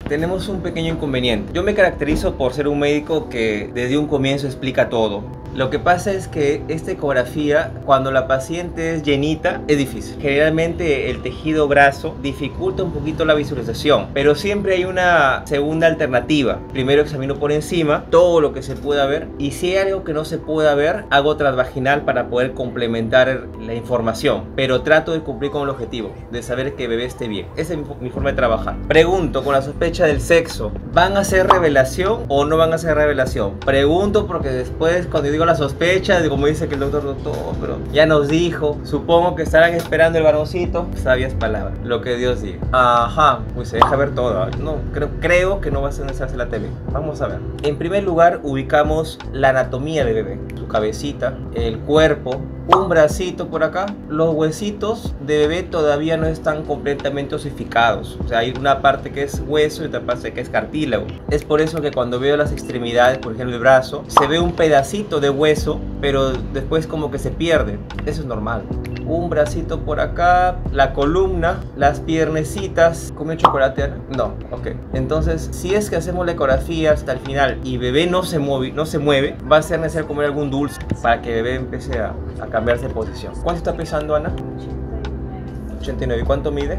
Tenemos un pequeño inconveniente. Yo me caracterizo por ser un médico que desde un comienzo explica todo. Lo que pasa es que esta ecografía, cuando la paciente es llenita, es difícil. Generalmente el tejido graso dificulta un poquito la visualización, pero siempre hay una segunda alternativa. Primero examino por encima todo lo que se pueda ver, y si hay algo que no se pueda ver, hago transvaginal para poder complementar la información, pero trato de cumplir con el objetivo de saber que el bebé esté bien. Esa es mi forma de trabajar. Pregunto con la sospecha del sexo: ¿van a hacer revelación o no van a hacer revelación? Pregunto porque después, cuando digo la sospecha, como dice que el doctor, pero ya nos dijo, supongo que estarán esperando el varoncito. Sabias palabras, lo que Dios diga. Ajá, pues se deja ver todo. No, creo que no va a ser necesario la tele. Vamos a ver. En primer lugar, ubicamos la anatomía del bebé: su cabecita, el cuerpo, un bracito por acá. Los huesitos de bebé todavía no están completamente osificados, o sea, hay una parte que es hueso y otra parte que es cartílago. Es por eso que cuando veo las extremidades, por ejemplo el brazo, se ve un pedacito de hueso, pero después como que se pierde. Eso es normal. Un bracito por acá, la columna, las piernecitas. ¿Come chocolate, Ana? No, ok. Entonces, si es que hacemos la ecografía hasta el final y bebé no se mueve, va a ser necesario comer algún dulce para que bebé empiece a cambiarse de posición. ¿Cuánto está pesando, Ana? 89. ¿Y cuánto mide?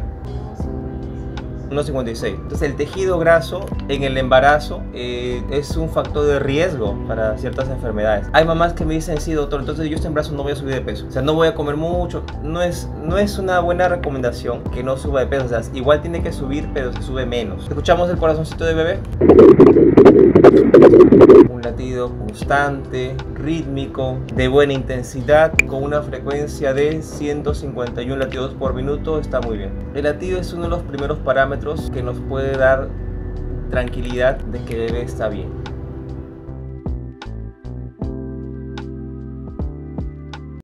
1,56. Entonces el tejido graso en el embarazo es un factor de riesgo para ciertas enfermedades. Hay mamás que me dicen: sí, doctor, entonces yo este embarazo no voy a subir de peso, o sea, no voy a comer mucho. No es una buena recomendación que no suba de peso, o sea, igual tiene que subir, pero se sube menos. Escuchamos el corazoncito de bebé. Un latido constante, rítmico, de buena intensidad, con una frecuencia de 151 latidos por minuto. Está muy bien. El latido es uno de los primeros parámetros que nos puede dar tranquilidad de que el bebé está bien.